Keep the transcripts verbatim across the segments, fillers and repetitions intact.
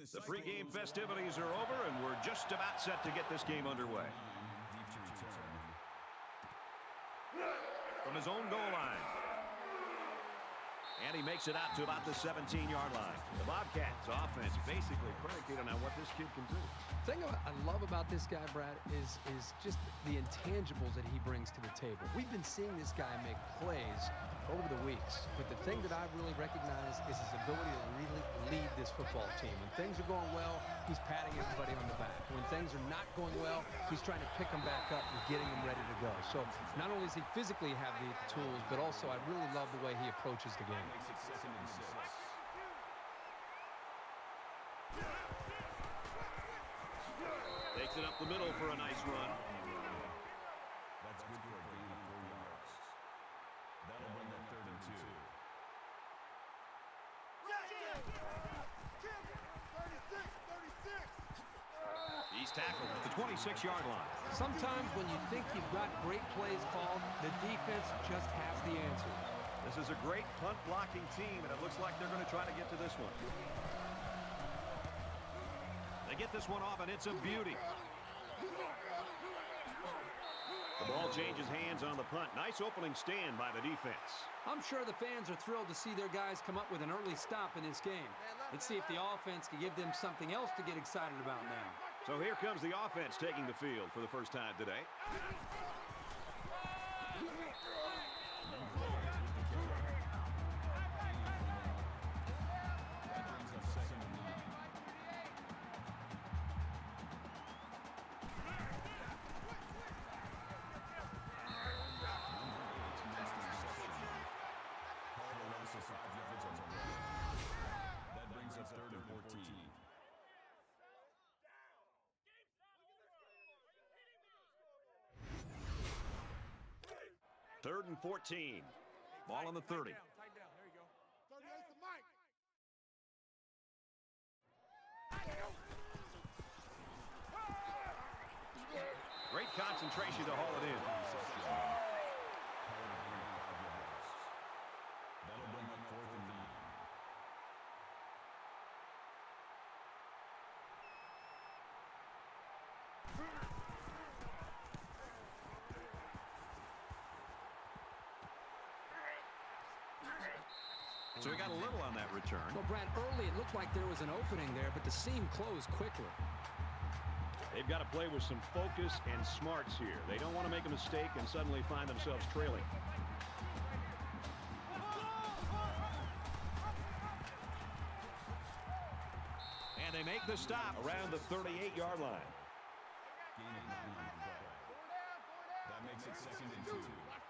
The pregame festivities are over, and we're just about set to get this game underway. From his own goal line. And he makes it out to about the seventeen-yard line. The Bobcats' offense basically predicated on what this kid can do. The thing I love about this guy, Brad, is, is just the intangibles that he brings to the table. We've been seeing this guy make plays over the weeks, but the thing that I really recognize is his ability to really lead this football team. When things are going well, he's patting everybody on the back. When things are not going well, he's trying to pick them back up and getting them ready to go. So not only does he physically have the tools, but also I really love the way he approaches the game. Makes it second and six. Takes it up the middle for a nice run. That's good for a gain of four yards. That'll bring up third and two. He's tackled at the twenty-six-yard line. Sometimes when you think you've got great plays called, the defense just has the answers. This is a great punt-blocking team, and it looks like they're going to try to get to this one. They get this one off, and it's a beauty. The ball changes hands on the punt. Nice opening stand by the defense. I'm sure the fans are thrilled to see their guys come up with an early stop in this game. Let's see if the offense can give them something else to get excited about now. So here comes the offense taking the field for the first time today. That brings us third and fourteen. Third and fourteen. Ball on the thirty. Tight down. There you go. thirty-eight to Mike. Great concentration to haul it in. That'll bring up fourth and nine. So we got a little on that return. Well, Brad, early it looked like there was an opening there, but the seam closed quickly. They've got to play with some focus and smarts here. They don't want to make a mistake and suddenly find themselves trailing. And they make the stop around the thirty-eight-yard line. Gain of nine on the play. That makes it second and two.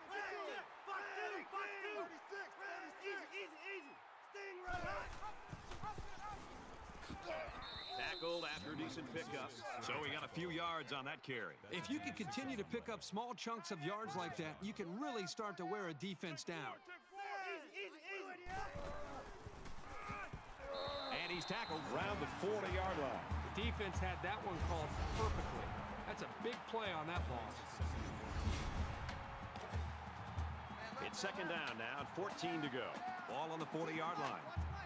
Tackled after decent pickup. So we got a few yards on that carry. If you can continue to pick up small chunks of yards like that, you can really start to wear a defense down. And he's tackled around the forty-yard line. The defense had that one called perfectly. That's a big play on that ball. It's second down now and fourteen to go. Ball on the forty-yard line.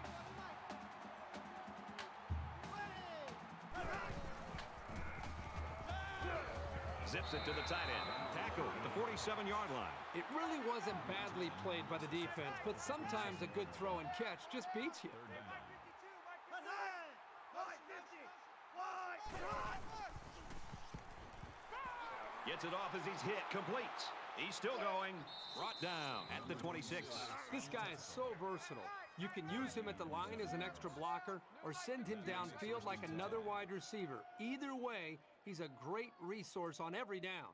Zips it to the tight end. Tackled at the forty-seven-yard line. It really wasn't badly played by the defense, but sometimes a good throw and catch just beats you. Gets it off as he's hit. Complete. He's still going. Brought down at the twenty-six. This guy is so versatile. You can use him at the line as an extra blocker or send him downfield like another wide receiver. Either way, he's a great resource on every down.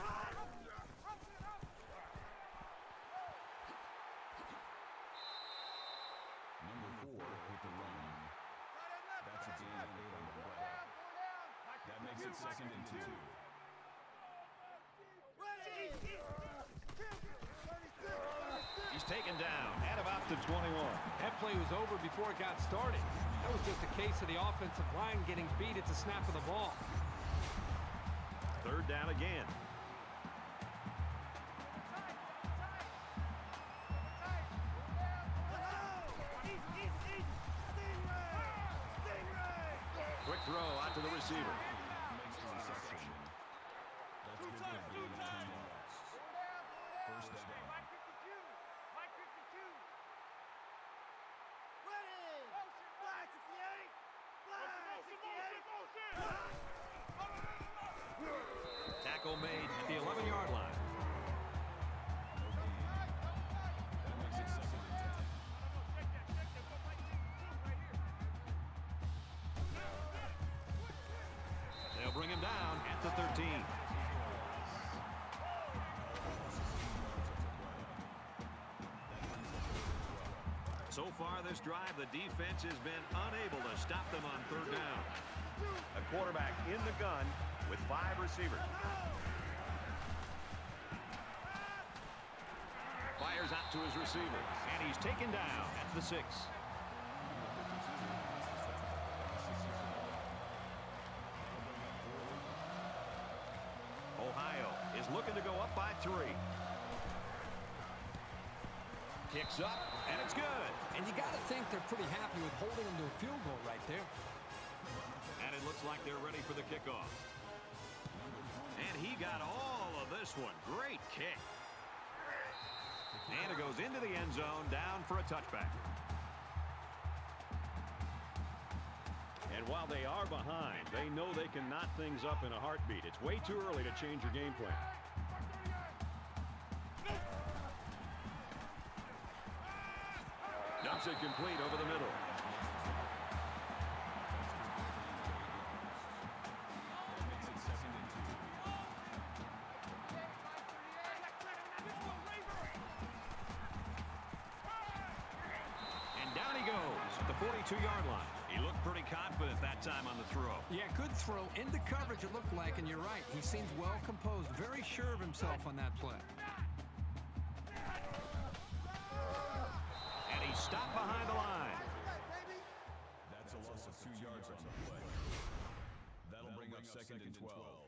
Number four with the run. That's a gain of eight on the play. That makes it second and two. He's taken down at about the twenty-one. That play was over before it got started. That was just a case of the offensive line getting beat at the snap of the ball. Third down again. throw out to the receiver. Makes the reception. That's good for a gain of ten yards. First down. Tackle made at the eleven-yard line. That makes it second and ten. They'll bring him down at the thirteen. So far this drive, the defense has been unable to stop them on third down. A quarterback in the gun with five receivers. Fires out to his receiver, and he's taken down at the six. Ohio is looking to go up by three. Kicks up, and it's good. And you got to think they're pretty happy with holding them to a field goal right there. And it looks like they're ready for the kickoff. And he got all of this one. Great kick. And it goes into the end zone, down for a touchback. And while they are behind, they know they can knot things up in a heartbeat. It's way too early to change your game plan. Dumps it complete over the middle. And down he goes at the forty-two-yard line. He looked pretty confident that time on the throw. Yeah, good throw. Into coverage it looked like, and you're right. He seems well composed, very sure of himself on that play. And he's stopped behind the line. That's a loss of two yards on the play. That'll bring up second and twelve.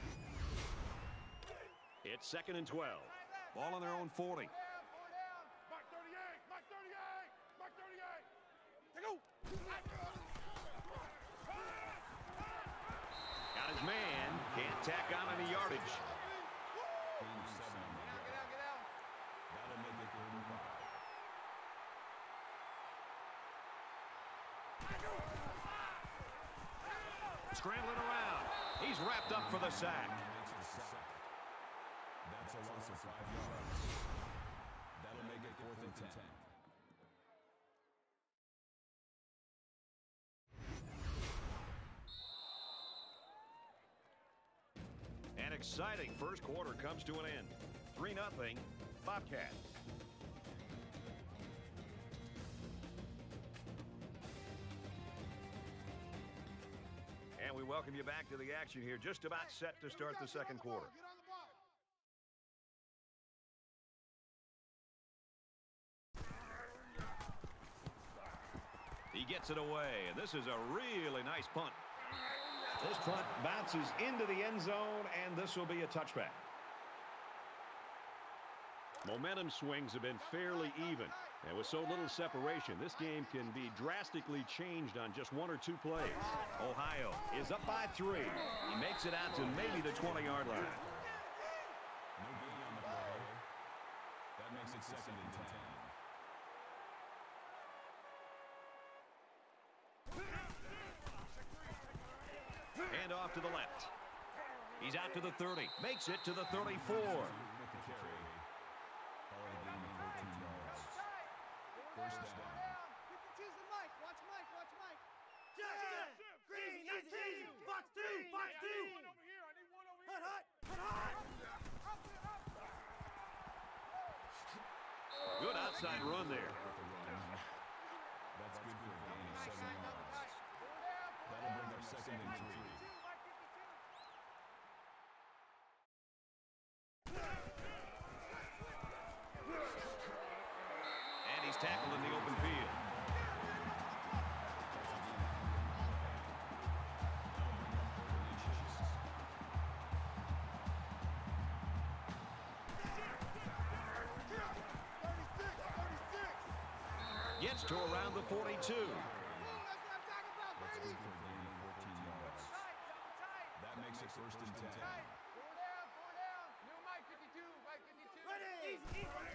It's second and twelve. Ball on their own forty. Mark thirty-eight, Mark thirty-eight, Mark thirty-eight. Take go. Got his man. Can't tack on any yardage. Gain of seven on the play. That'll make it third and five. Scrambling around. He's wrapped up for the sack. Makes the sack. That's a loss of five yards. That'll make it fourth and ten. An exciting first quarter comes to an end. three nothing Bobcats. And we welcome you back to the action here. Just about set to start the second quarter. Get on the ball. He gets it away, and this is a really nice punt. This punt bounces into the end zone, and this will be a touchback. Momentum swings have been fairly even, and with so little separation, this game can be drastically changed on just one or two plays. Ohio is up by three. He makes it out to maybe the twenty-yard line. No biggie on the play. That makes it second and ten. Hand off to the left. He's out to the thirty. Makes it to the thirty-four. First down. Choose the mic. Watch Mike. Watch Mike. Jackson. Green. That's two. Fox two. Fox two. One over here. I need one over here. Hut. Hut. Hut. Good outside run there. That's good for a gain of seven yards. That'll bring up second and three. And he's tackled in the open field. Gets to around the forty-two. That's what I'm talking about, baby. That's good for a gain of fourteen yards. it first and ten. Four down, four down. New Mike fifty-two, Mike fifty-two. Ready. Easy, easy.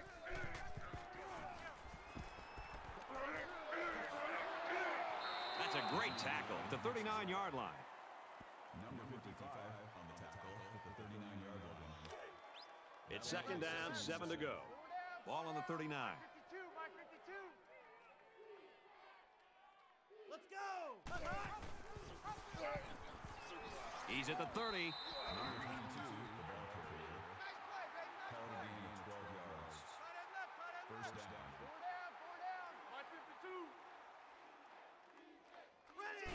That's a great tackle at the thirty-nine yard line. Number fifty-five on the tackle at the thirty-nine yard line. It's second down, seven to go. Ball on the thirty-nine. fifty-two, Mike fifty-two. Let's go. He's at the thirty. Number twenty-two, the ball carrier. Nice play, baby. Nice Called a play. gain of twelve yards. Tight end left, tight end First left. down. Four down, four down. Mike fifty-two. Ready.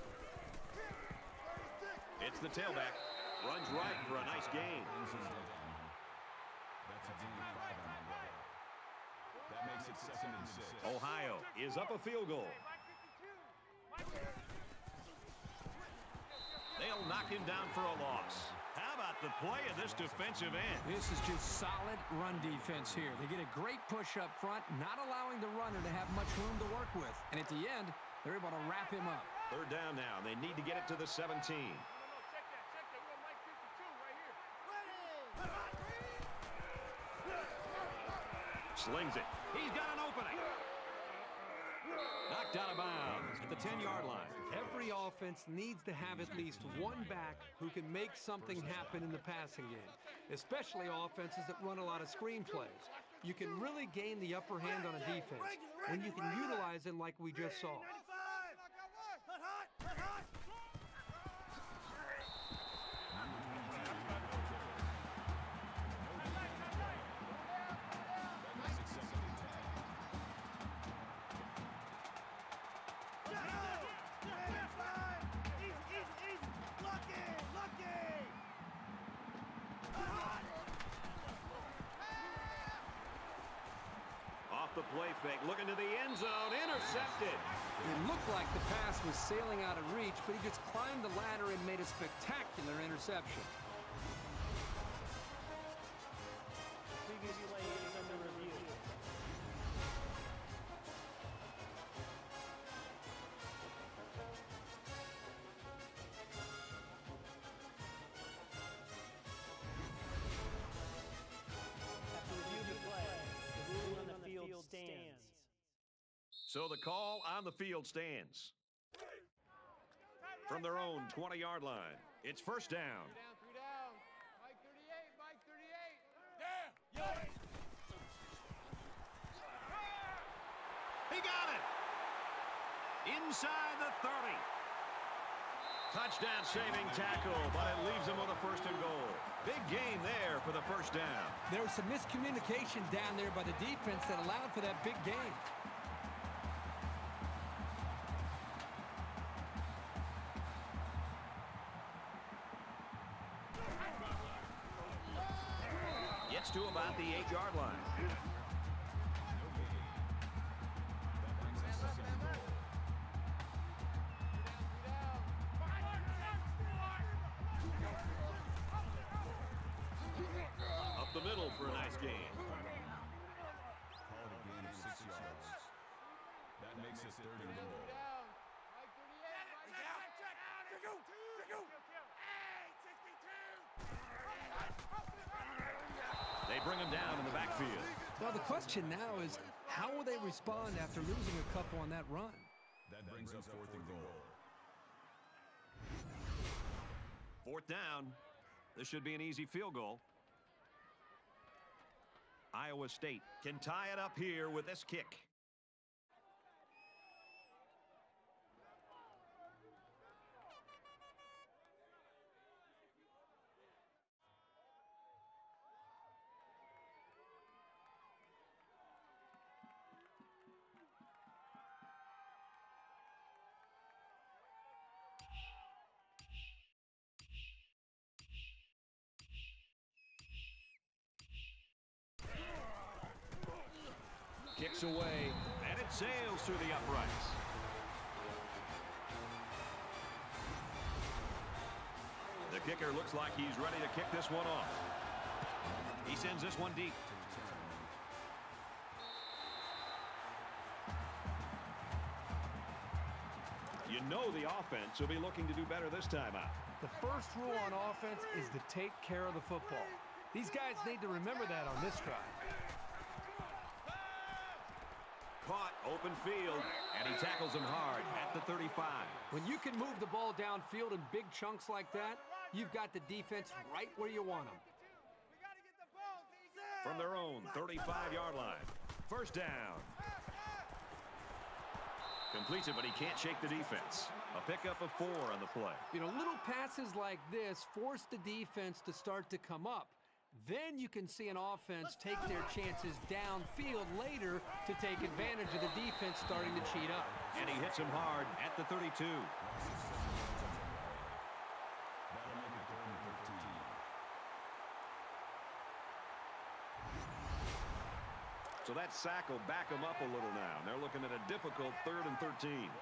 It's the tailback. Runs right for a nice gain. Brings him down. That's a gain of five on the play. That makes it second and six. Ohio is up a field goal. Mike fifty-two. Mike fifty-two. They'll knock him down for a loss. How about the play of this defensive end? This is just solid run defense here. They get a great push up front, not allowing the runner to have much room to work with. And at the end, they're able to wrap him up. Third down now. They need to get it to the seventeen. No, no, check that, check that. We got Mike fifty-two right here. Slings it. He's got an opening. Knocked out of bounds at the ten yard line. Every offense needs to have at least one back who can make something happen in the passing game, especially offenses that run a lot of screen plays. You can really gain the upper hand on a defense when you can utilize them like we just saw. ninety-five. Hut, hut, hut, hut. That makes it second and ten. Easy, easy, easy. Lucky, lucky. Off the play fake, looking to the end zone, intercepted. It looked like the pass was sailing out of reach, but he just climbed the ladder and made a spectacular interception. Previous play is under review. After review the play, the ruling on the field stands. So the call on the field stands. From their own twenty yard line, it's first down. Down, three down. Mike thirty-eight, Mike thirty-eight. Damn. He got it. Inside the thirty. Touchdown saving tackle, but it leaves him with a first and goal. Big gain there for the first down. There was some miscommunication down there by the defense that allowed for that big gain. Gets to about the eight yard line. That brings us second and goal. Up the middle for a nice gain. Called a gain of six yards. That makes it third and goal. Down. Mike thirty-eight. Mike down. Check. Check. They bring him down in the backfield. Well, the question now is, how will they respond after losing a couple on that run? That brings up fourth and goal. Fourth down. This should be an easy field goal. Iowa State can tie it up here with this kick. Kicks away, and it sails through the uprights. The kicker looks like he's ready to kick this one off. He sends this one deep. You know the offense will be looking to do better this time out. The first rule on offense is to take care of the football. These guys need to remember that on this drive. Caught, open field, and he tackles him hard at the thirty-five. When you can move the ball downfield in big chunks like that, you've got the defense right where you want them. From their own thirty-five-yard line. First down. Completes it, but he can't shake the defense. A pickup of four on the play. You know, little passes like this force the defense to start to come up. Then you can see an offense take their chances downfield later to take advantage of the defense starting to cheat up. And he hits him hard at the thirty-two. So that sack will back them up a little now. And they're looking at a difficult third and thirteen.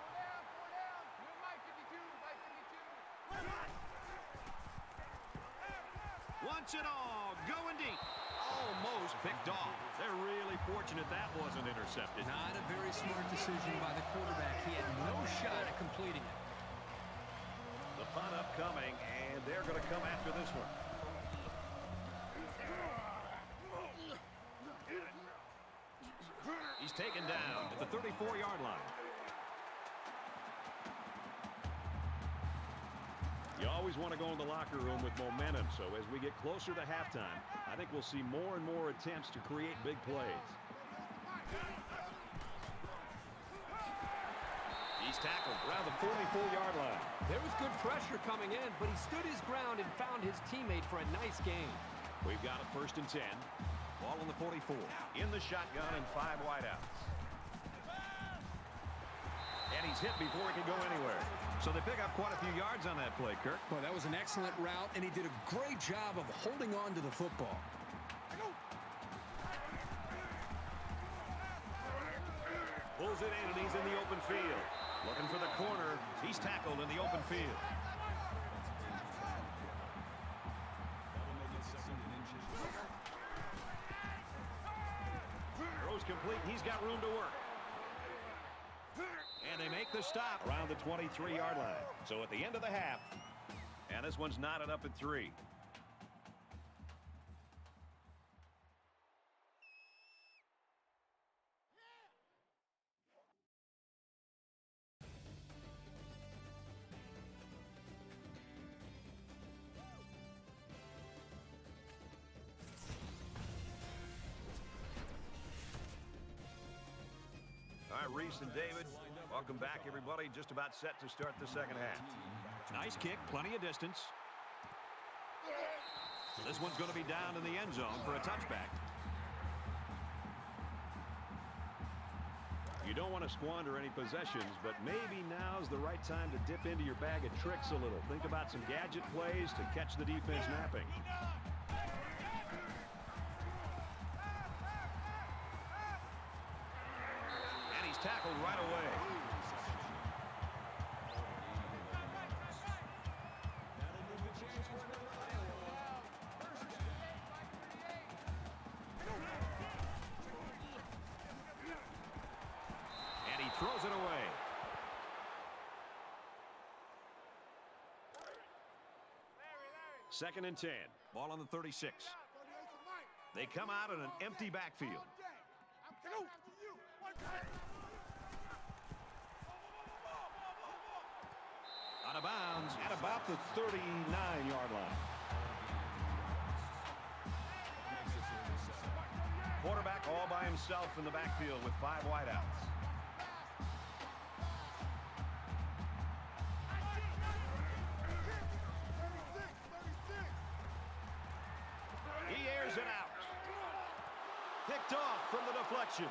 Wants it all. Going deep. Almost picked off. They're really fortunate that wasn't intercepted. Not a very smart decision by the quarterback. He had no shot at completing it. The punt upcoming, and they're going to come after this one. He's taken down at the thirty-four-yard line. You always want to go in the locker room with momentum, so as we get closer to halftime, I think we'll see more and more attempts to create big plays. He's tackled around the forty-four-yard line. There was good pressure coming in, but he stood his ground and found his teammate for a nice gain. We've got a first and ten. Ball on the forty-four. In the shotgun and five wideouts. And he's hit before he can go anywhere. So they pick up quite a few yards on that play, Kirk. Well, that was an excellent route, and he did a great job of holding on to the football. Pulls it in, and he's in the open field. Looking for the corner. He's tackled in the open field. Throws complete. He's got room to work. And they make the stop around the twenty-three-yard line. So at the end of the half, and this one's knotted up at three. All right, Reese and David, welcome back, everybody. Just about set to start the second half. Nice kick, plenty of distance. So this one's going to be down in the end zone for a touchback. You don't want to squander any possessions, but maybe now's the right time to dip into your bag of tricks a little. Think about some gadget plays to catch the defense napping. Tackled right away. And he throws it away. Second and ten. Ball on the thirty-six. They come out in an empty backfield. Out of bounds at about the thirty-nine-yard line. Quarterback all by himself in the backfield with five wideouts. He airs it out. Picked off from the deflection.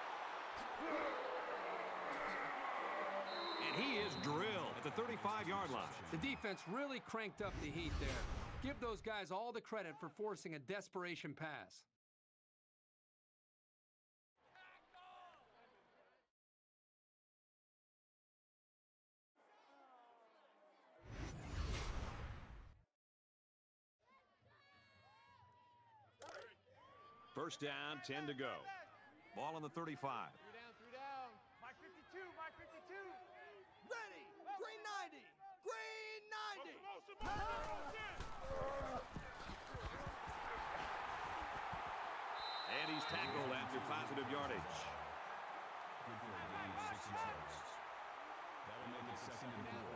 And he is drilled at the thirty-five-yard line. The defense really cranked up the heat there. Give those guys all the credit for forcing a desperation pass. First down, ten to go. Ball on the thirty-five. Three down, three down. Mike fifty-two, Mike fifty-two. Ready. Green knight. And he's tackled after positive yardage. Good for a gain of six yards. That'll make it second and four.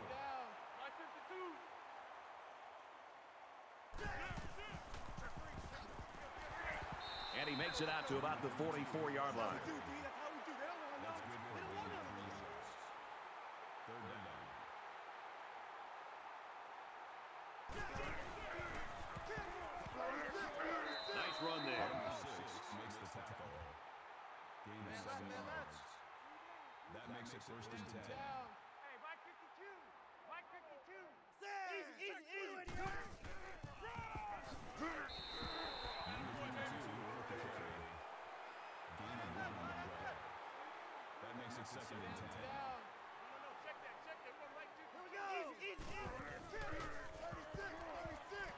And he makes it out to about the forty-four yard line. That's good for a gain of three yards. Third down. Nice run there. Number six makes the tackle. Gain of seven yards. That makes it first and ten. Hey, Mike fifty-two. Mike fifty-two. Easy, easy, easy. Number twenty-two with the carry. Gain of one on the play. That makes it second and ten. No, no, check that, check that. We're right to. Here we go. Easy, easy, easy. thirty-six, thirty-six.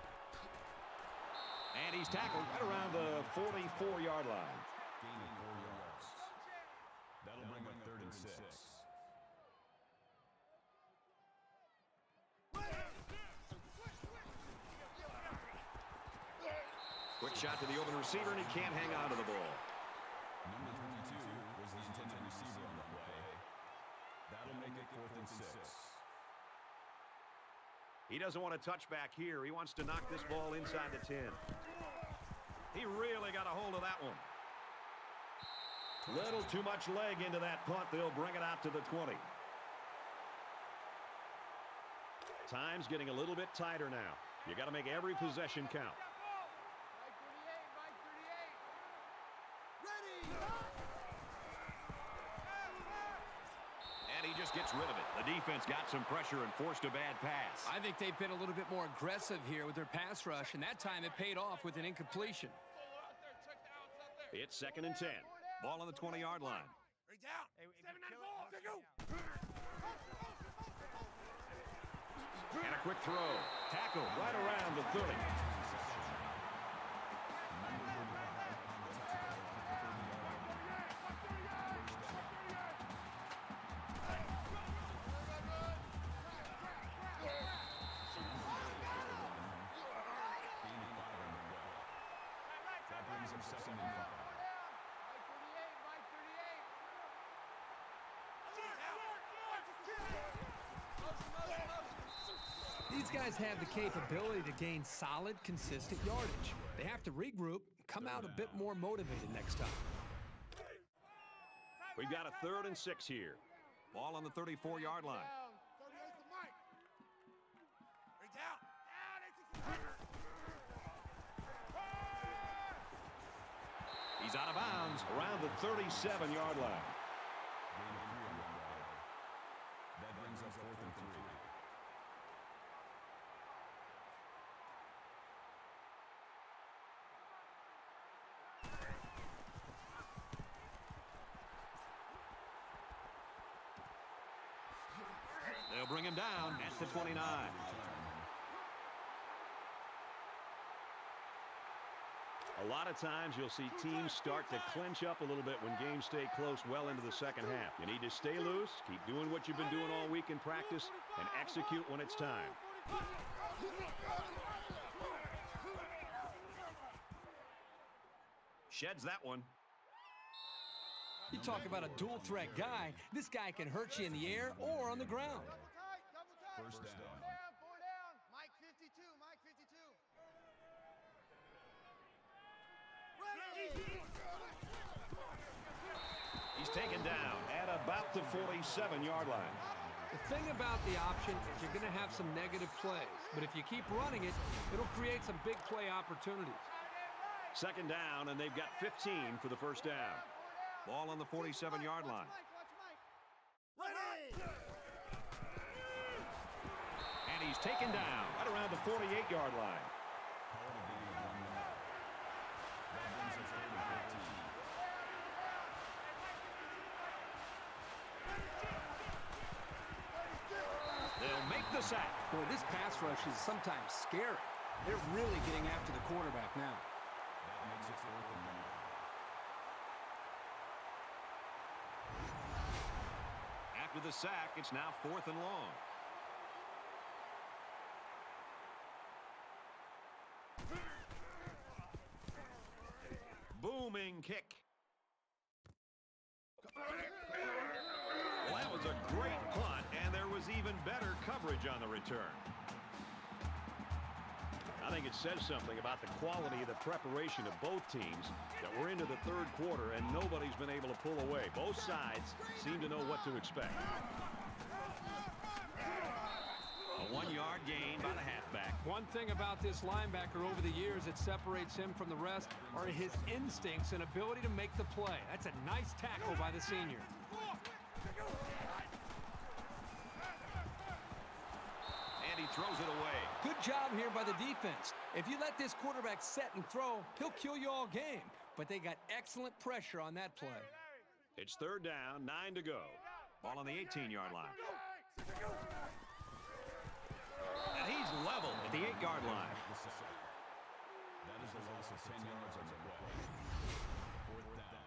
And he's tackled right around the forty-four yard line. Gain of four yards. That'll bring up third and six. Quick shot to the open receiver, and he can't hang on to the ball. Number thirty-two was the intended receiver on the play. That'll make it fourth and six. He doesn't want to touch back here. He wants to knock this ball inside the ten. He really got a hold of that one. Little too much leg into that punt. They'll bring it out to the twenty. Time's getting a little bit tighter now. You got to make every possession count. Mike thirty-eight, Mike thirty-eight. Ready. And he just gets rid of it. The defense got some pressure and forced a bad pass. I think they've been a little bit more aggressive here with their pass rush, and that time it paid off with an incompletion. It's second and ten. Ball on the twenty yard line. Reach out. Seven on four. Go. And a quick throw. Tackle right around the thirty. That brings him second and five. Mike thirty-eight, Mike thirty-eight. These guys have the capability to gain solid, consistent yardage. They have to regroup, come out a bit more motivated next time. We've got a third and six here. Ball on the thirty-four yard line. thirty-eight to Mike. Reach out. Down. He's out of bounds around the thirty-seven yard line. Gain of three on the play. That brings up fourth and three. They'll bring him down at the twenty-nine. A lot of times you'll see teams start to clinch up a little bit when games stay close well into the second half. You need to stay loose, keep doing what you've been doing all week in practice, and execute when it's time. Sheds that one. You talk about a dual threat guy. This guy can hurt you in the air or on the ground. Double tight, double tight. First down. Four down, four down. Mike fifty-two, Mike fifty-two. Ready. He's taken down at about the forty-seven yard line. The thing about the option is you're going to have some negative plays, but if you keep running it, it'll create some big play opportunities. Second down, and they've got fifteen for the first down. Ball on the forty-seven yard line. Ready. And he's taken down right around the forty-eight yard line. Call it a gain of one yard. That brings us third and fifteen. They'll make the sack. Boy, this pass rush is sometimes scary. They're really getting after the quarterback now. That makes it fourth and one. After the sack, it's now fourth and long. booming kick. Well, that was a great punt, and there was even better coverage on the return. I think it says something about the quality of the preparation of both teams that we're into the third quarter and nobody's been able to pull away. Both sides seem to know what to expect. A one-yard gain by the halfback. One thing about this linebacker over the years that separates him from the rest are his instincts and ability to make the play. That's a nice tackle by the senior. And he throws it away. Good job here by the defense. If you let this quarterback set and throw, he'll kill you all game. But they got excellent pressure on that play. It's third down, nine to go. Ball on the eighteen-yard line. And he's level at the eight-yard line. That is a loss of ten yards on the play. Fourth down.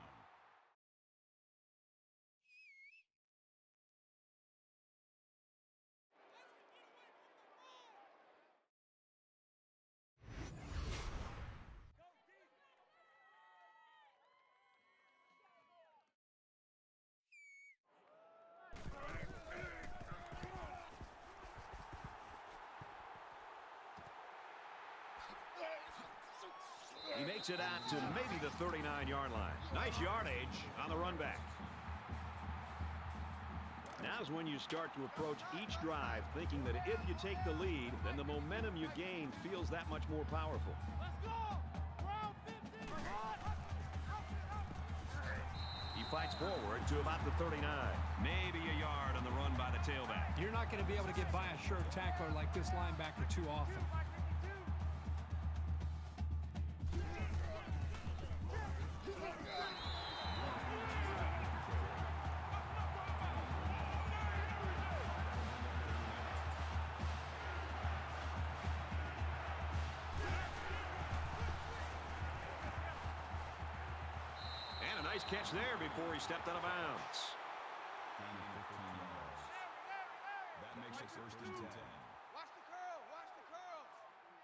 He makes it out to maybe the thirty-nine-yard line. Nice yardage on the run back. Now's when you start to approach each drive thinking that if you take the lead, then the momentum you gain feels that much more powerful. Let's go! Round fifteen! He fights forward to about the thirty-nine. Maybe a yard on the run by the tailback. You're not going to be able to get by a sure tackler like this linebacker too often. Nice catch there before he stepped out of bounds. fifteen yards. That makes it first and ten. Watch the curl! Watch the curls!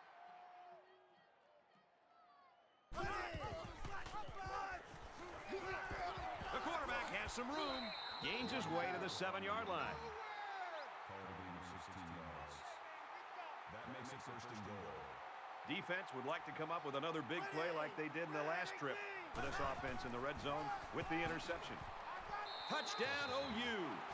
The quarterback has some room. Gains his way to the seven-yard line. Call it a gain of sixteen yards. That makes it first and goal. Defense would like to come up with another big play like they did in the last trip for this offense in the red zone with the interception. Touchdown O U.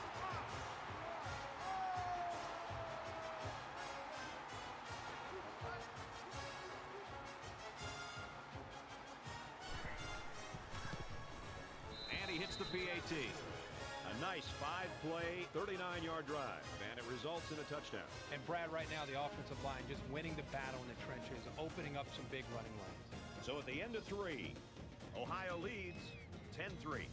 And he hits the P A T. A nice five-play, thirty-nine-yard drive, and it results in a touchdown. And Brad, right now, the offensive line just winning the battle in the trenches, opening up some big running lanes. So at the end of three, Ohio leads ten three.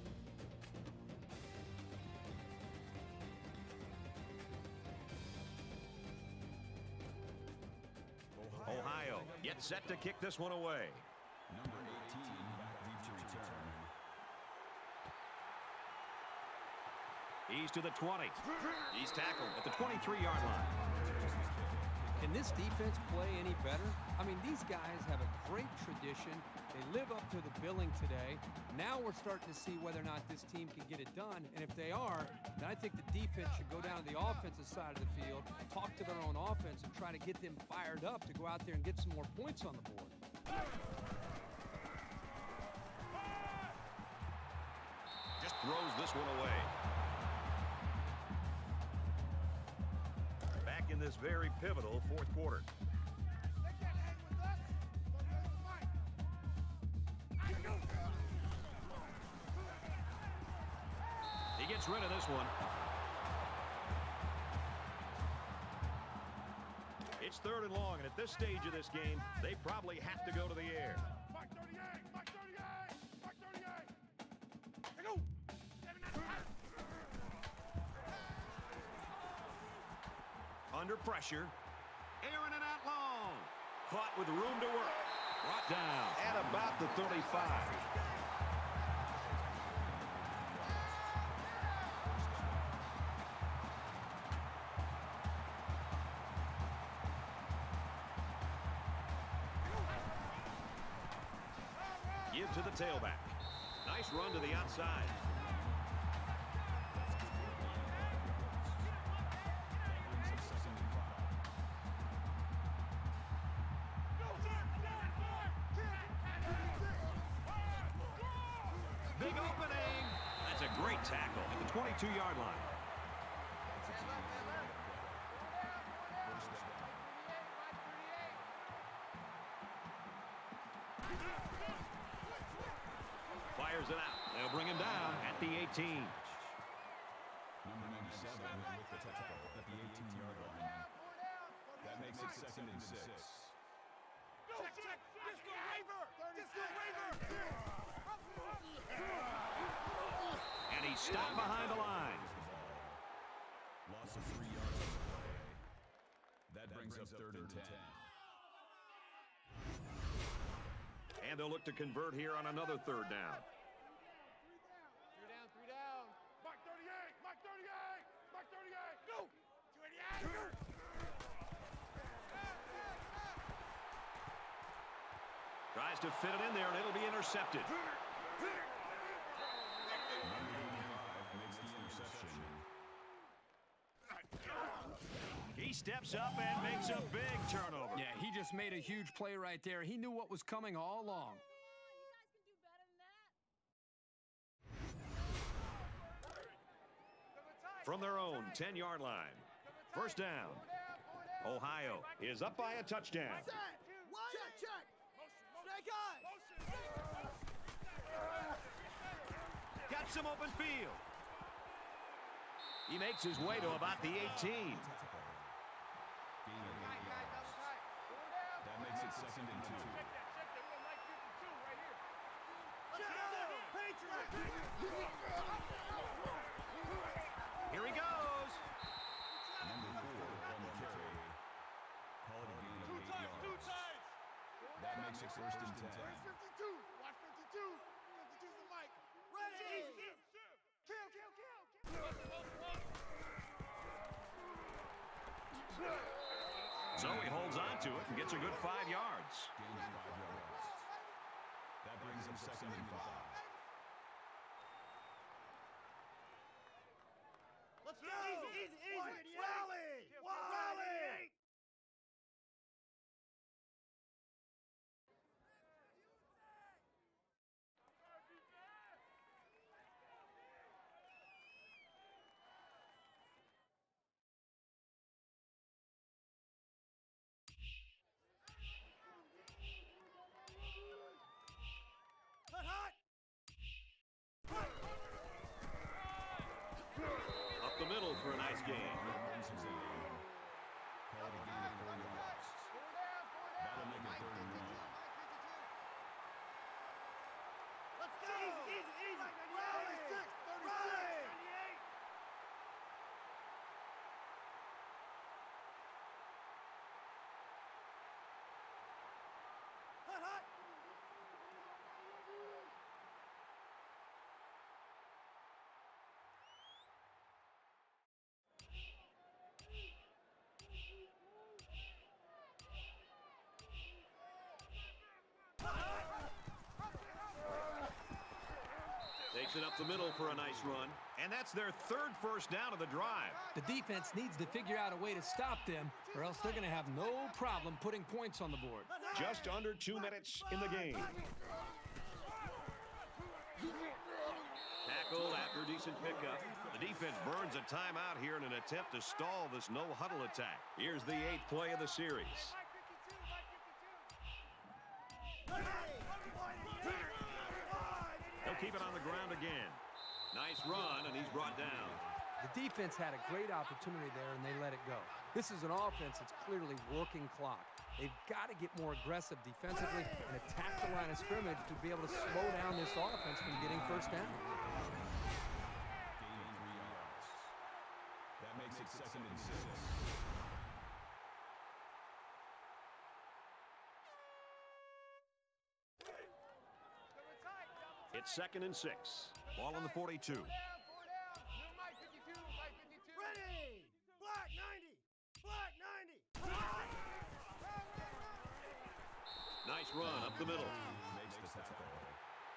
Ohio gets set to kick this one away. Number eighteen back deep to return. He's to the twenty. He's tackled at the twenty-three-yard line. Can this defense play any better? I mean, these guys have a great tradition. They live up to the billing today. Now we're starting to see whether or not this team can get it done. And if they are, then I think the defense should go down to the offensive side of the field, talk to their own offense, and try to get them fired up to go out there and get some more points on the board. Just throws this one away. Back in this very pivotal fourth quarter. They can't hang with us, so we have to fight. He gets rid of this one. It's third and long, and at this stage of this game, they probably have to go to the air. Mike thirty-eight! Mike thirty-eight! Mike thirty-eight! Hey, go! Under pressure. Airing it out long. Caught with room to work. Brought down at about the thirty-five. Gives to the tailback. Nice run to the outside. Big opening. That's a great tackle at the twenty-two-yard line. Fires it out. They'll bring him down at the eighteen. Number ninety-seven with the tackle at the eighteen-yard line. That makes it second and six. Check, check. Disco waiver. Disco waiver. And he's stopped behind the line. Loss of three yards on the play. That brings up third and ten. And they'll look to convert here on another third down. Three down, three down. Mark thirty-eight, Mark thirty-eight, Mark thirty-eight. Go. twenty-eight. Tries to fit it in there, and it'll be intercepted. Makes the interception. He steps up and makes a big turnover. Yeah, he just made a huge play right there. He knew what was coming all along. From their own ten-yard line. First down. Ohio is up by a touchdown. Check, check. Snake eyes. Got some open field. He makes his way to about the eighteen. That makes it second and two. Here he goes. Number four on the carry. Call it a gain of eight yards. That makes it first and ten. fifty-two. Watch fifty-two. fifty-two's the mic. Ready. Kill, kill, kill. So he holds on to it and gets a good five yards. Gain of five yards. That brings him second and five. Let's go. Easy, easy, easy. Rally. Rally. Hot, hot. Up the middle for a nice gain. Brings him in. Call it a gain of four yards. That'll make it third and one. Let's go. Easy, easy, easy. Rally. Rally. Hot, hot. Takes it up the middle for a nice run. And that's their third first down of the drive. The defense needs to figure out a way to stop them, or else they're going to have no problem putting points on the board. Just under two minutes in the game. Tackled after a decent pickup. The defense burns a timeout here in an attempt to stall this no-huddle attack. Here's the eighth play of the series. They'll keep it on the ground again. Nice run, and he's brought down. The defense had a great opportunity there, and they let it go. This is an offense that's clearly working clock. They've got to get more aggressive defensively and attack the line of scrimmage to be able to slow down this offense from getting first down. Gain of three yards. That makes it second and six. It's second and six. Ball on the forty-two. Ready. Black ninety. Black ninety. Nice run up the middle. Makes the tackle.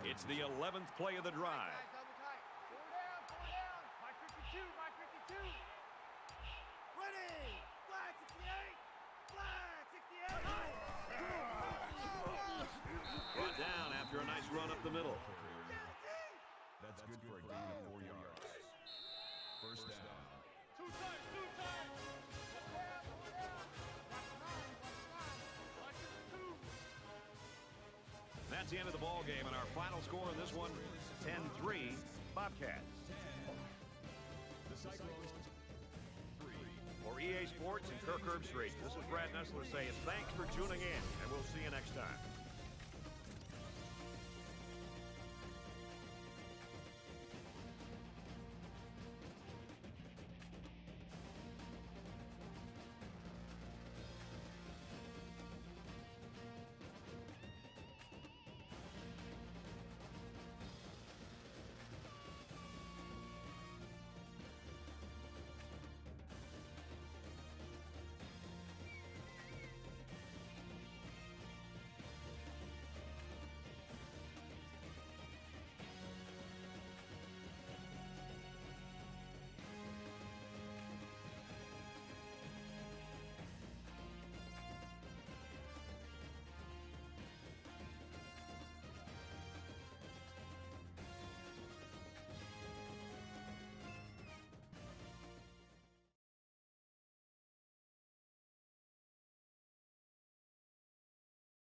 It's the eleventh play of the drive. Brought down after a nice run up the middle. That's good for a gain of four yards. First down. Two times, two times. That's the end of the ball game, and our final score in this one, ten three, Bobcats. The Cyclones, three. For E A Sports and Kirk Herbstreit, this is Brad Nessler saying thanks for tuning in, and we'll see you next time.